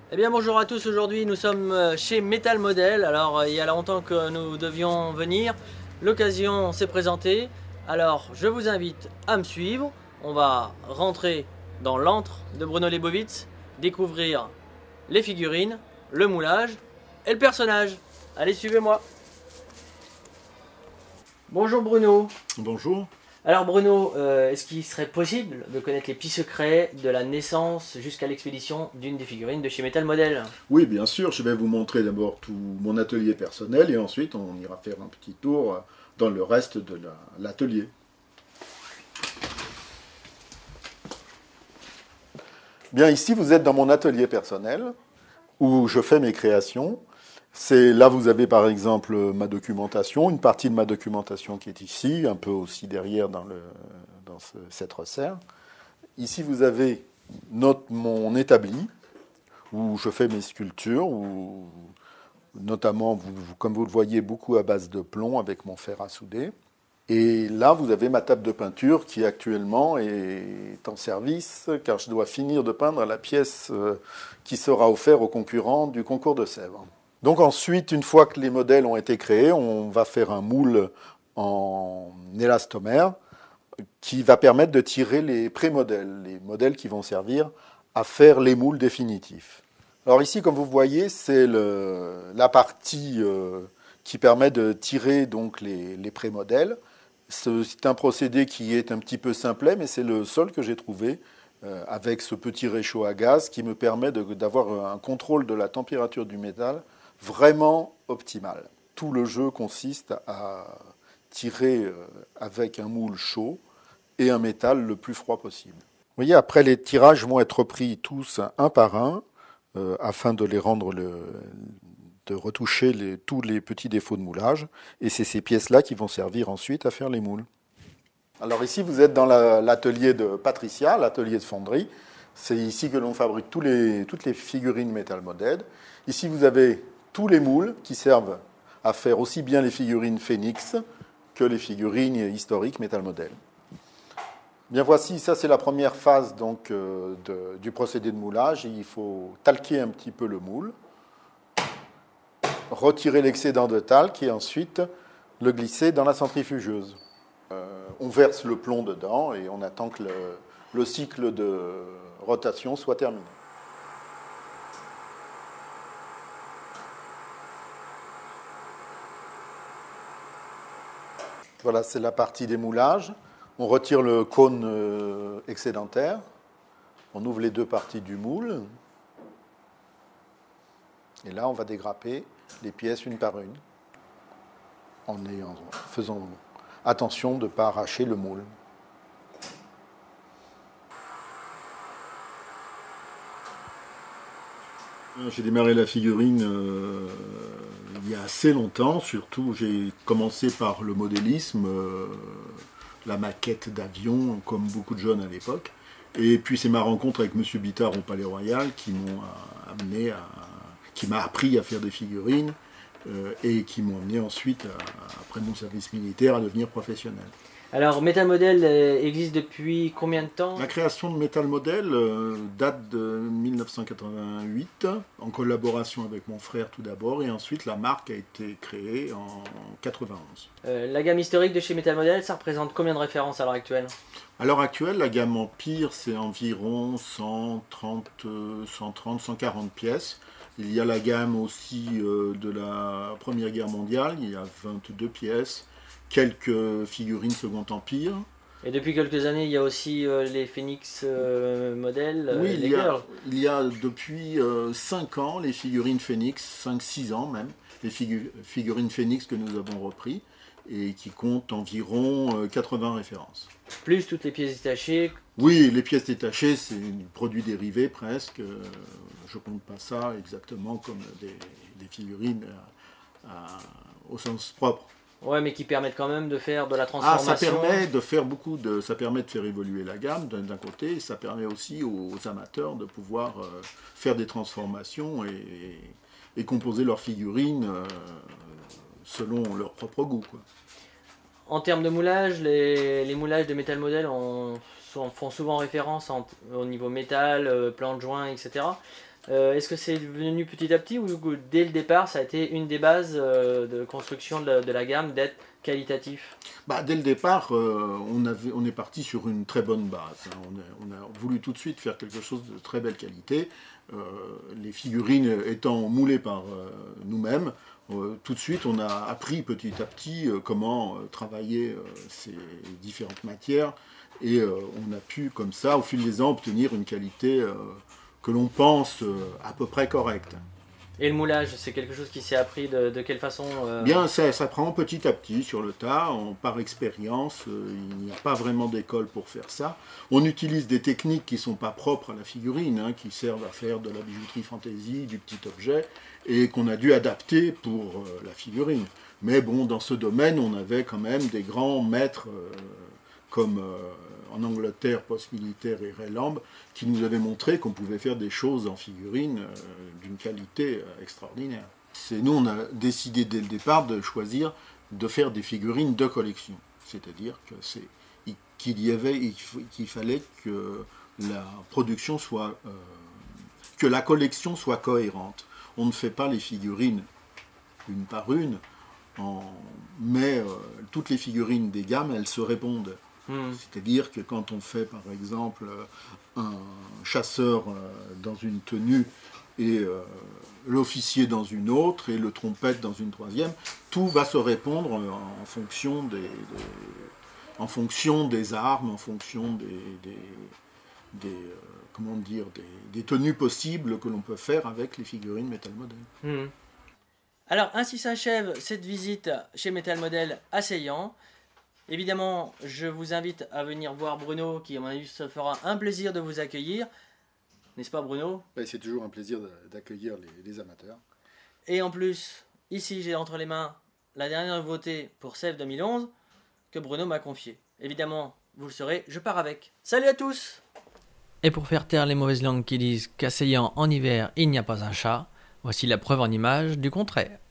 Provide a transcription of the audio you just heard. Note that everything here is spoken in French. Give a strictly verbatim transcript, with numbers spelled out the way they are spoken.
Eh bien bonjour à tous, aujourd'hui nous sommes chez Metal Model. Alors il y a longtemps que nous devions venir, l'occasion s'est présentée. Alors je vous invite à me suivre, on va rentrer dans l'antre de Bruno Leibowitz, découvrir les figurines, le moulage et le personnage. Allez, suivez-moi. Bonjour Bruno. Bonjour. Alors Bruno, euh, est-ce qu'il serait possible de connaître les petits secrets de la naissance jusqu'à l'expédition d'une des figurines de chez Metal Model? Oui, bien sûr, je vais vous montrer d'abord tout mon atelier personnel et ensuite on ira faire un petit tour dans le reste de l'atelier. Bien, ici vous êtes dans mon atelier personnel où je fais mes créations. C'est là vous avez par exemple ma documentation, une partie de ma documentation qui est ici, un peu aussi derrière dans, le, dans ce, cette resserre. Ici vous avez notre, mon établi où je fais mes sculptures, où, notamment, vous, comme vous le voyez, beaucoup à base de plomb avec mon fer à souder. Et là, vous avez ma table de peinture qui actuellement est en service, car je dois finir de peindre la pièce qui sera offerte aux concurrents du concours de Sèvres. Donc ensuite, une fois que les modèles ont été créés, on va faire un moule en élastomère qui va permettre de tirer les pré-modèles, les modèles qui vont servir à faire les moules définitifs. Alors ici, comme vous voyez, c'est la partie euh, qui permet de tirer donc les, les pré-modèles. C'est un procédé qui est un petit peu simplet, mais c'est le seul que j'ai trouvé euh, avec ce petit réchaud à gaz qui me permet d'avoir un contrôle de la température du métal vraiment optimal. Tout le jeu consiste à tirer euh, avec un moule chaud et un métal le plus froid possible. Vous voyez, après les tirages vont être repris tous un par un euh, afin de les rendre le, de retoucher les, tous les petits défauts de moulage. Et c'est ces pièces-là qui vont servir ensuite à faire les moules. Alors ici, vous êtes dans l'atelier de Patricia, l'atelier de fonderie. C'est ici que l'on fabrique tous les, toutes les figurines Metal Model. Ici, vous avez tous les moules qui servent à faire aussi bien les figurines Phoenix que les figurines historiques Metal Model. Bien voici, ça c'est la première phase donc, euh, de, du procédé de moulage. Il faut talquer un petit peu le moule, retirer l'excédent de talc et ensuite le glisser dans la centrifugeuse. Euh, on verse le plomb dedans et on attend que le, le cycle de rotation soit terminé. Voilà, c'est la partie des moulages. On retire le cône euh, excédentaire. On ouvre les deux parties du moule. Et là, on va dégrapper les pièces une par une, en, ayant, en faisant attention de ne pas arracher le moule. J'ai démarré la figurine euh, il y a assez longtemps, surtout j'ai commencé par le modélisme, euh, la maquette d'avion, comme beaucoup de jeunes à l'époque. Et puis c'est ma rencontre avec Monsieur Bittard au Palais Royal qui m'ont amené à, qui m'a appris à faire des figurines euh, et qui m'ont amené ensuite, à, après mon service militaire, à devenir professionnel. Alors, Metal Model existe depuis combien de temps? La création de Metal Model euh, date de mille neuf cent quatre-vingt-huit, en collaboration avec mon frère tout d'abord, et ensuite la marque a été créée en quatre-vingt-onze. Euh, la gamme historique de chez Metal Model, ça représente combien de références à l'heure actuelle? À l'heure actuelle, la gamme Empire, c'est environ cent trente, cent trente, cent quarante pièces. Il y a la gamme aussi euh, de la Première Guerre mondiale, il y a vingt-deux pièces. Quelques figurines Second Empire. Et depuis quelques années, il y a aussi euh, les Phoenix euh, modèles, euh, oui, les il y, a, girls. il y a depuis euh, cinq ans les figurines Phoenix, cinq six ans même, les figu figurines Phoenix que nous avons repris et qui comptent environ euh, quatre-vingts références. Plus toutes les pièces détachées. Oui, les pièces détachées, c'est un produit dérivé presque. Euh, je ne compte pas ça exactement comme des, des figurines euh, à, au sens propre. Ouais, mais qui permettent quand même de faire de la transformation. Ah, ça permet de faire beaucoup de, ça permet de faire évoluer la gamme d'un côté, et ça permet aussi aux amateurs de pouvoir euh, faire des transformations et, et composer leurs figurines euh, selon leur propre goût, quoi. En termes de moulage, les, les moulages de Metal Model ont, sont, font souvent référence en, au niveau métal, euh, plan de joint, et cetera. Euh, Est-ce que c'est venu petit à petit ou dès le départ ça a été une des bases euh, de construction de la, de la gamme d'être qualitatif? Bah, dès le départ, euh, on, avait, on est parti sur une très bonne base, hein. On, a, on a voulu tout de suite faire quelque chose de très belle qualité. Euh, les figurines étant moulées par euh, nous-mêmes, euh, tout de suite on a appris petit à petit euh, comment euh, travailler euh, ces différentes matières et euh, on a pu comme ça au fil des ans obtenir une qualité euh, que l'on pense euh, à peu près correcte. Et le moulage, c'est quelque chose qui s'est appris de, de quelle façon euh... Bien, ça, ça prend petit à petit sur le tas, on, par expérience, euh, il n'y a pas vraiment d'école pour faire ça. On utilise des techniques qui ne sont pas propres à la figurine, hein, qui servent à faire de la bijouterie fantaisie, du petit objet, et qu'on a dû adapter pour euh, la figurine. Mais bon, dans ce domaine, on avait quand même des grands maîtres euh, comme euh, en Angleterre, post-militaire et Ray Lamb, qui nous avaient montré qu'on pouvait faire des choses en figurine euh, d'une qualité euh, extraordinaire. C'est, nous, on a décidé dès le départ de choisir de faire des figurines de collection. C'est-à-dire que c'est, qu'il y avait, qu'il fallait que la production soit, euh, que la collection soit cohérente. On ne fait pas les figurines une par une, en, mais euh, toutes les figurines des gammes, elles se répondent. Mmh. C'est-à-dire que quand on fait par exemple un chasseur euh, dans une tenue et euh, l'officier dans une autre et le trompette dans une troisième, tout va se répondre en fonction des, des, en fonction des armes, en fonction des, des, des euh, comment dire, des, des tenues possibles que l'on peut faire avec les figurines Metal Model. Mmh. Alors ainsi s'achève cette visite chez Metal Model à Seillan. Évidemment, je vous invite à venir voir Bruno, qui à mon avis se fera un plaisir de vous accueillir. N'est-ce pas Bruno? Ben, c'est toujours un plaisir d'accueillir les, les amateurs. Et en plus, ici j'ai entre les mains la dernière nouveauté pour C E F deux mille onze que Bruno m'a confiée. Évidemment, vous le saurez, je pars avec. Salut à tous! Et pour faire taire les mauvaises langues qui disent qu'à Seillan en hiver il n'y a pas un chat, voici la preuve en image du contraire.